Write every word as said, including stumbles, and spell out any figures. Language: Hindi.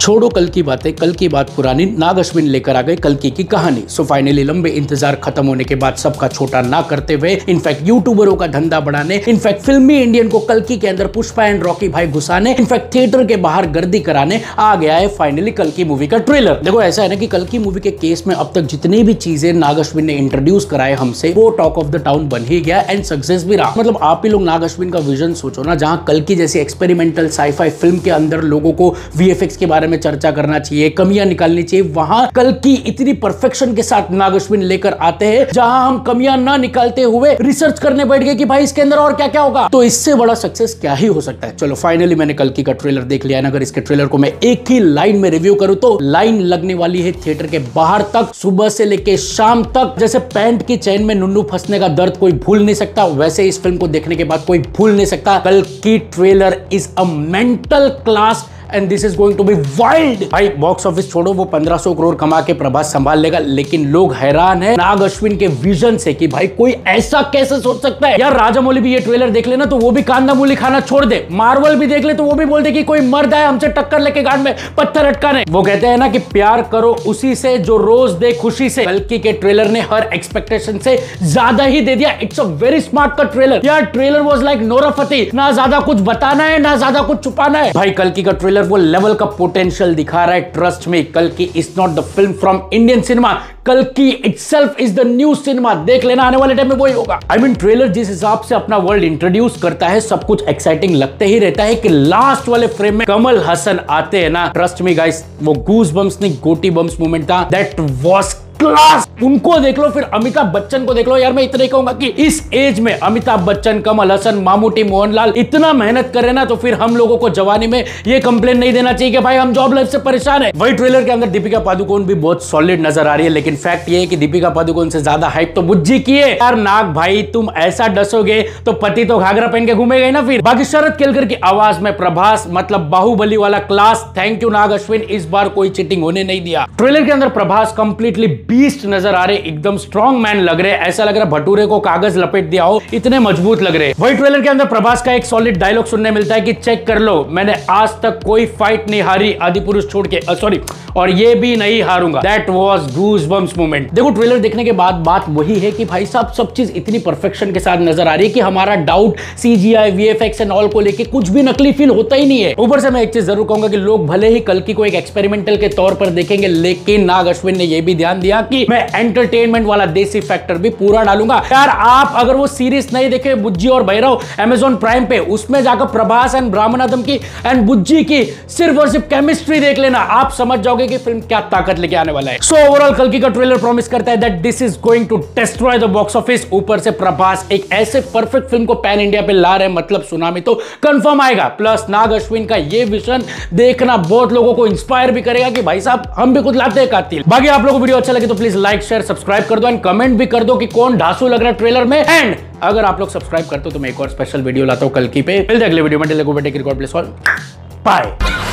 छोड़ो कल की बातें, कल की बात पुरानी, नाग अश्विन लेकर आ गए कल्कि की कहानी। सो फाइनली लंबे इंतजार खत्म होने के बाद सबका छोटा ना करते हुए, इनफैक्ट यूट्यूबरों का धंधा बढ़ाने, इनफैक्ट फिल्मी इंडियन को कल्कि के अंदर पुष्पा एंड रॉकी भाई घुसाने, इनफैक्ट थिएटर के बाहर गर्दी कराने आ गया है फाइनली कल्कि मूवी का ट्रेलर। देखो ऐसा है ना कि कल्कि मूवी के केस में अब तक जितनी भी चीजें नाग अश्विन ने इंट्रोड्यूस कराए हमसे, वो टॉक ऑफ द टाउन बन ही गया एंड सक्सेस भी रहा। मतलब आप ही लोग नाग अश्विन का विजन सोचो ना, जहां कल्कि जैसी एक्सपेरिमेंटल साईफाई फिल्म के अंदर लोगों को वीएफएक्स के बारे में चर्चा करना चाहिए, कमियां निकालनी चाहिए, वहां कल्कि इतनी परफेक्शन के साथ नाग अश्विन लेकर आते हैं जहां हम कमियां ना निकालते हुए रिसर्च करने बैठ गए कि भाई इसके अंदर और क्या क्या होगा। तो इससे बड़ा सक्सेस क्या ही हो सकता है। चलो फाइनली मैंने कल्कि का ट्रेलर देख लिया है। अगर इसके ट्रेलर को मैं एक ही लाइन में रिव्यू करूं तो लाइन लगने वाली है थिएटर के बाहर तक, सुबह से लेके शाम तक। जैसे पैंट की चैन में नुन्नू फंसने का दर्द कोई भूल नहीं सकता, वैसे इस फिल्म को देखने के बाद कोई भूल नहीं सकता। कल्कि trailer is a mental class and this is going to be wild. भाई बॉक्स ऑफिस छोड़ो, वो पंद्रह सौ करोड़ कमा के प्रभास संभाल लेगा, लेकिन लोग हैरान है नाग अश्विन के विजन से कि भाई कोई ऐसा कैसे सोच सकता है। यार राजामौली भी ये ट्रेलर देख लेना तो वो भी कांदा मूली खाना छोड़ दे, मार्वल भी देख ले तो वो भी बोल दे कि कोई मर्द है हमसे टक्कर लेके गांड में पत्थर अटकाने। वो कहते हैं ना कि प्यार करो उसी से जो रोज दे खुशी से। कल्कि के ट्रेलर ने हर एक्सपेक्टेशन से ज्यादा ही दे दिया। इट्स अ वेरी स्मार्ट का ट्रेलर। यार trailer was like Nora Fatehi, ना ज्यादा कुछ बताना है ना ज्यादा कुछ छुपाना है। भाई कल्कि का ट्रेलर वो लेवल का पोटेंशियल दिखा रहा है। ट्रस्ट मी, कल्कि is not the film from Indian cinema, कल्कि itself is the new cinema. देख लेना आने वाले टाइम में वही होगा। आई मीन ट्रेलर जिस हिसाब से अपना वर्ल्ड इंट्रोड्यूस करता है, सब कुछ एक्साइटिंग लगते ही रहता है कि लास्ट वाले फ्रेम में कमल हसन आते हैं ना, ट्रस्ट मी गाइस, वो गूज बम्स नहीं गोटी बम्स मोमेंट था, दैट वाज क्लास। उनको देख लो, फिर अमिताभ बच्चन को देख लो। यार मैं इतना ही कहूंगा कि इस एज में अमिताभ बच्चन, कमल हसन, मामूटी, मोहनलाल इतना मेहनत करे ना, तो फिर हम लोगों को जवानी में ये कंप्लेन नहीं देना चाहिए कि भाई हम जॉब लाइफ से परेशान है। वही ट्रेलर के अंदर दीपिका पादुकोण भी बहुत सॉलिड नजर आ रही है, लेकिन फैक्ट ये है कि दीपिका पादुकोण से ज्यादा हाइप तो बुज्जी की है। यार नाग भाई तुम ऐसा डसोगे तो पति तो घाघरा पहन के घूमेगा ही ना फिर। बाकी शरद केलकर की आवाज में प्रभास, मतलब बाहुबली वाला class. Thank you Nag Ashwin, इस बार कोई चीटिंग होने नहीं दिया। ट्रेलर के अंदर प्रभास कंप्लीटली बीस्ट नजर आ रहे, एकदम स्ट्रॉन्ग मैन लग रहे, ऐसा लग रहा है भटूरे को कागज लपेट दिया हो, इतने मजबूत लग रहे। वही ट्रेलर के अंदर प्रभास का एक सॉलिड डायलॉग सुनने मिलता है कि चेक कर लो, मैंने आज तक कोई फाइट नहीं हारी आदिपुरुष छोड़ के, सॉरी, और ये भी नहीं हारूंगा। That was goose bumps moment. देखो ट्रेलर देखने के बाद बात वही है कि भाई साहब सब चीज इतनी परफेक्शन के साथ नजर आ रही है कि हमारा doubt CGI, VFX and all को लेके कुछ भी नकली फील होता ही नहीं है। ऊपर से मैं एक चीज जरूर कहूंगा कि लोग भले ही कल्कि को एक एक्सपेरिमेंटल के तौर पर देखेंगे, लेकिन नाग अश्विन ने यह भी ध्यान दिया कि मैं एंटरटेनमेंट वाला देसी फैक्टर भी पूरा डालूंगा। यार आप अगर वो सीरीज नहीं देखे बुज्जी और भैरव अमेज़न प्राइम पे, उसमें जाकर प्रभास एंड ब्राह्मणादम की एंड बुज्जी की सिर्फ और सिर्फ केमिस्ट्री देख लेना, आप समझ जाओगे कि फिल्म क्या ताकत लेके आने वाला है। सो ओवरऑल कल्कि का ट्रेलर प्रॉमिस करता है that this is going to destroy the box office. ऊपर से प्रभास एक ऐसे परफेक्ट फिल्म को पैन इंडिया पे ला रहे हैं, मतलब सुनामी तो कंफर्म आएगा। प्लस नाग अश्विन का ये विजन देखना बहुत लोगों को इंस्पायर भी करेगा कि भाई साहब हम भी कुछ लाते हैं कातिल। बाकी आप लोगों को वीडियो अच्छा लगे तो प्लीज लाइक शेयर सब्सक्राइब कर दो एंड कमेंट भी कर दो कि कौन ढासू लग रहा है ट्रेलर में। एंड अगर आप लोग सब्सक्राइब करते हो तो मैं एक और स्पेशल वीडियो लाता हूं कल्कि पे। मिलते हैं अगले वीडियो में। Take care, god bless all, bye.